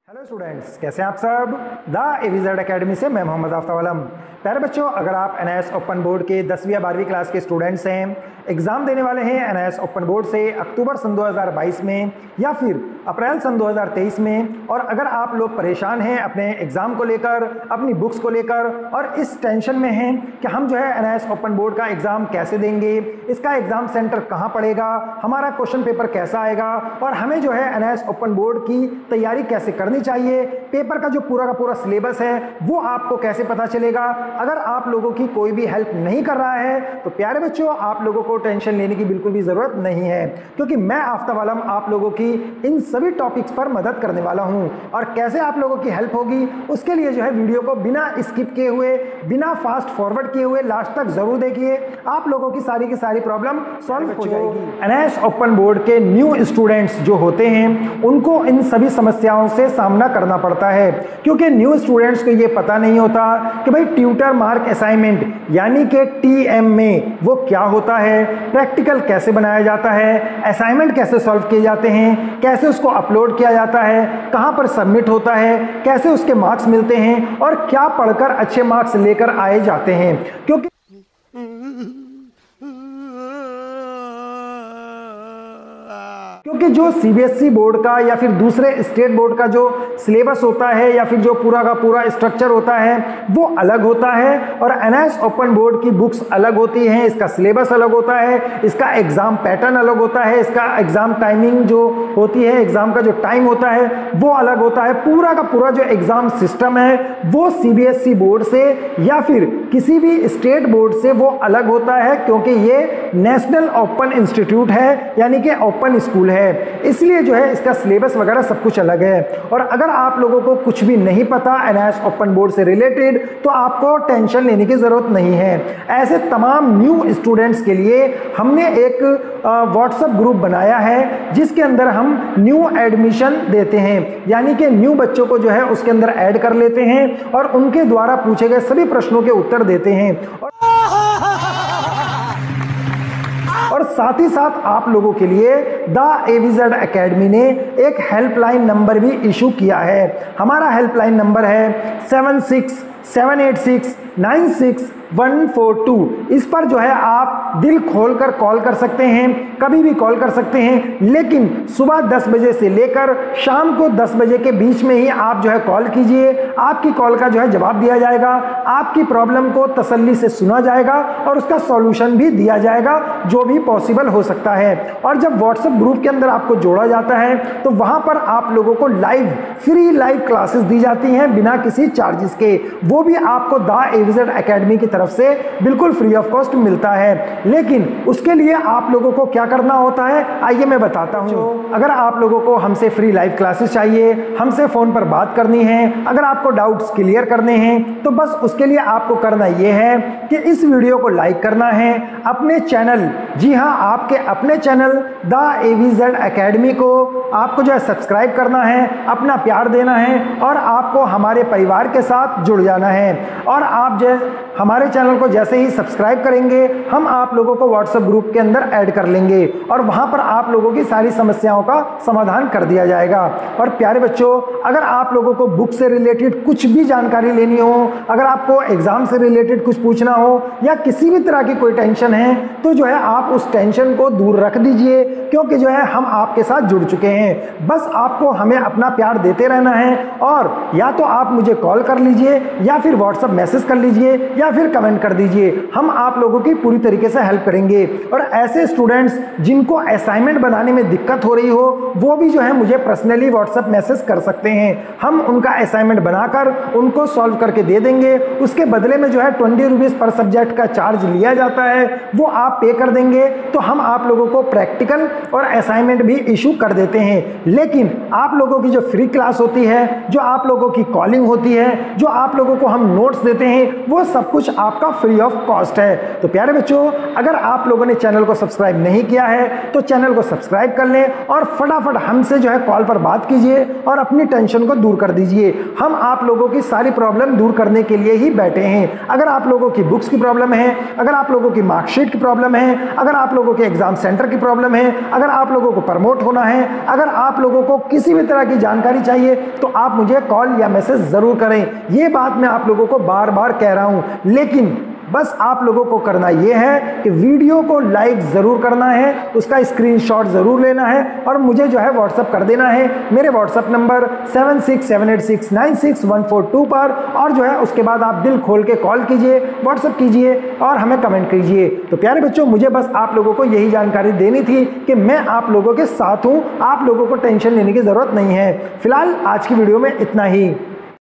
Hello students, कैसे हैं आप सब। द एविजेड एकेडमी से मैं मोहम्मद आफ्ताब आलम। प्यारे बच्चों, अगर आप एनआईएस ओपन बोर्ड के 10वीं या 12वीं क्लास के स्टूडेंट्स हैं, एग्ज़ाम देने वाले हैं एनआईएस ओपन बोर्ड से अक्टूबर सन 2022 में या फिर अप्रैल सन 2023 में, और अगर आप लोग परेशान हैं अपने एग्ज़ाम को लेकर, अपनी बुक्स को लेकर, और इस टेंशन में हैं कि हम जो है एनआईएस ओपन बोर्ड का एग्ज़ाम कैसे देंगे, इसका एग्ज़ाम सेंटर कहाँ पड़ेगा, हमारा क्वेश्चन पेपर कैसा आएगा, और हमें जो है एनआईएस ओपन बोर्ड की तैयारी कैसे करनी चाहिए, पेपर का जो पूरा का पूरा सिलेबस है वो आपको कैसे पता चलेगा। अगर आप लोगों की कोई भी हेल्प नहीं कर रहा है तो प्यारे बच्चों, आप लोगों को टेंशन लेने की बिल्कुल भी ज़रूरत नहीं है, क्योंकि मैं आफ्ताब आलम आप लोगों की इन सभी टॉपिक्स पर मदद करने वाला हूं। और कैसे आप लोगों की हेल्प होगी उसके लिए जो है वीडियो को बिना स्किप किए हुए, बिना फास्ट फॉरवर्ड किए हुए लास्ट तक जरूर देखिए। आप लोगों की सारी प्रॉब्लम सॉल्व हो जाएगी। एनआईएस ओपन बोर्ड के न्यू स्टूडेंट्स जो होते हैं उनको इन सभी समस्याओं से सामना करना पड़ता है, क्योंकि न्यू स्टूडेंट्स को ये पता नहीं होता कि भाई ट्यूटर मार्क असाइनमेंट यानी कि टीएम में वो क्या होता है, प्रैक्टिकल कैसे बनाया जाता है, असाइनमेंट कैसे सॉल्व किए जाते हैं, कैसे उसको अपलोड किया जाता है, कहां पर सबमिट होता है, कैसे उसके मार्क्स मिलते हैं, और क्या पढ़कर अच्छे मार्क्स लेकर आए जाते हैं। क्योंकि जो सीबीएसई बोर्ड का या फिर दूसरे स्टेट बोर्ड का जो सिलेबस होता है या फिर जो पूरा का पूरा स्ट्रक्चर होता है वो अलग होता है, और एनआईएस ओपन बोर्ड की बुक्स अलग होती हैं, इसका सिलेबस अलग होता है, इसका एग्जाम पैटर्न अलग होता है, इसका एग्जाम टाइमिंग जो होती है, एग्जाम का जो टाइम होता है वो अलग होता है। पूरा का पूरा जो एग्जाम सिस्टम है वो सीबीएसई बोर्ड से या फिर किसी भी स्टेट बोर्ड से वो अलग होता है, क्योंकि ये नेशनल ओपन इंस्टीट्यूट है यानी कि ओपन स्कूल है, इसलिए जो है इसका सिलेबस वगैरह सब कुछ अलग है। और अगर आप लोगों को कुछ भी नहीं पता एनआईएस ओपन बोर्ड से रिलेटेड तो आपको टेंशन लेने की जरूरत नहीं है। ऐसे तमाम न्यू स्टूडेंट्स के लिए हमने एक व्हाट्सएप ग्रुप बनाया है जिसके अंदर हम न्यू एडमिशन देते हैं, यानी कि न्यू बच्चों को जो है उसके अंदर ऐड कर लेते हैं और उनके द्वारा पूछे गए सभी प्रश्नों के उत्तर देते हैं। और साथ ही साथ आप लोगों के लिए द एविजेड एकेडमी ने एक हेल्पलाइन नंबर भी इशू किया है। हमारा हेल्पलाइन नंबर है 7678696142। इस पर जो है आप दिल खोलकर कॉल कर सकते हैं, कभी भी कॉल कर सकते हैं, लेकिन सुबह 10 बजे से लेकर शाम को 10 बजे के बीच में ही आप जो है कॉल कीजिए। आपकी कॉल का जो है जवाब दिया जाएगा, आपकी प्रॉब्लम को तसल्ली से सुना जाएगा और उसका सॉल्यूशन भी दिया जाएगा जो भी पॉसिबल हो सकता है। और जब व्हाट्सएप ग्रुप के अंदर आपको जोड़ा जाता है तो वहां पर आप लोगों को फ्री लाइव क्लासेस दी जाती हैं बिना किसी चार्जेस के, वो भी आपको द एविजेड एकेडमी की तरफ से बिल्कुल फ्री ऑफ कॉस्ट मिलता है। लेकिन उसके लिए आप लोगों को क्या करना होता है आइए मैं बताता हूं। अगर आप लोगों को हमसे फ्री लाइव क्लासेस चाहिए, हमसे फोन पर बात करनी है, अगर आपको डाउट्स क्लियर करने हैं तो बस उसके लिए आपको करना यह है कि इस वीडियो को लाइक करना है, अपने चैनल, जी हां आपके अपने चैनल द एविजेड एकेडमी को आपको जो है सब्सक्राइब करना है, अपना प्यार देना है और आपको हमारे परिवार के साथ जुड़ जाना है। और आप जो हमारे चैनल को जैसे ही सब्सक्राइब करेंगे हम आप लोगों को व्हाट्सएप ग्रुप के अंदर ऐड कर लेंगे और वहां पर आप लोगों की सारी समस्याओं का समाधान कर दिया जाएगा। और प्यारे बच्चों, अगर आप लोगों को बुक से रिलेटेड कुछ भी जानकारी लेनी हो, अगर आपको एग्जाम से रिलेटेड कुछ पूछना हो या किसी भी तरह की कोई टेंशन है तो जो है आप उस टेंशन को दूर रख दीजिए, क्योंकि जो है हम आपके साथ जुड़ चुके हैं। बस आपको हमें अपना प्यार देते रहना है और या तो आप मुझे कॉल कर लीजिए या फिर व्हाट्सएप मैसेज कर लीजिए या फिर कमेंट कर दीजिए, हम आप लोगों की पूरी तरीके से हेल्प करेंगे। और ऐसे स्टूडेंट्स जिनको असाइनमेंट बनाने में दिक्कत हो रही हो वो भी जो है मुझे पर्सनली व्हाट्सएप मैसेज कर सकते हैं, हम उनका असाइनमेंट बनाकर उनको सॉल्व करके दे देंगे। उसके बदले में जो है 20 रुपीज पर सब्जेक्ट का चार्ज लिया जाता है, वो आप पे कर देंगे तो हम आप लोगों को प्रैक्टिकल और असाइनमेंट भी इशू कर देते हैं। लेकिन आप लोगों की जो फ्री क्लास होती है, जो आप लोगों की कॉलिंग होती है, जो आप लोगों को हम नोट्स देते हैं, वो सब कुछ आपका फ्री ऑफ कॉस्ट है। तो प्यारे बच्चों, अगर आप लोगों ने चैनल को सब्सक्राइब नहीं किया किया है तो चैनल को सब्सक्राइब कर लें और फटाफट हमसे जो है कॉल पर बात कीजिए और अपनी टेंशन को दूर कर दीजिए। हम आप लोगों की सारी प्रॉब्लम दूर करने के लिए ही बैठे हैं। अगर आप लोगों की बुक्स की प्रॉब्लम है, अगर आप लोगों की मार्कशीट की प्रॉब्लम है, अगर आप लोगों के एग्जाम सेंटर की प्रॉब्लम है, अगर आप लोगों को प्रमोट होना है, अगर आप लोगों को किसी भी तरह की जानकारी चाहिए तो आप मुझे कॉल या मैसेज जरूर करें। ये बात मैं आप लोगों को बार बार कह रहा हूं, लेकिन बस आप लोगों को करना यह है कि वीडियो को लाइक ज़रूर करना है, उसका स्क्रीनशॉट ज़रूर लेना है और मुझे जो है व्हाट्सअप कर देना है मेरे व्हाट्सअप नंबर 7678696142 पर। और जो है उसके बाद आप दिल खोल के कॉल कीजिए, व्हाट्सअप कीजिए और हमें कमेंट कीजिए। तो प्यारे बच्चों, मुझे बस आप लोगों को यही जानकारी देनी थी कि मैं आप लोगों के साथ हूँ, आप लोगों को टेंशन लेने की ज़रूरत नहीं है। फिलहाल आज की वीडियो में इतना ही।